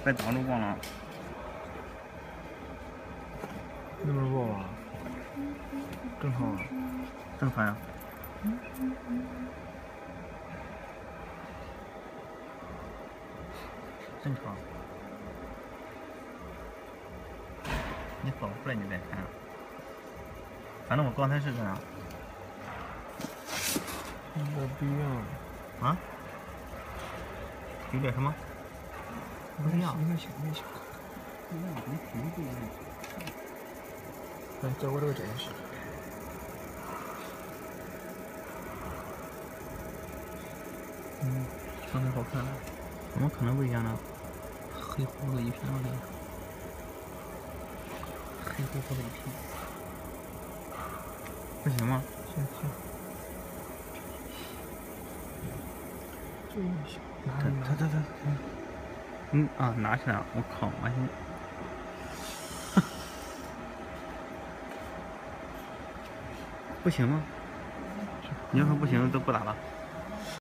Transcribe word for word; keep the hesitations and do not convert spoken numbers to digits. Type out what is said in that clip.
被挡住光了。 那么弱啊？正常啊， 正常呀。正常。你走出来你再看。反正我刚才是这样。 有点不一样。 啊？有点什么？不一样。 应该小，应该小。 不一样，跟体力不一样。 来，照我这个真实。 嗯，上面好看了。怎么可能不一样呢？黑乎乎的一片了，黑乎乎的一片。不行吗？ 行行。这么小，拿着拿着拿着。 嗯啊，拿起来了！我靠，完全。不行吗？你要说不行，都不打了。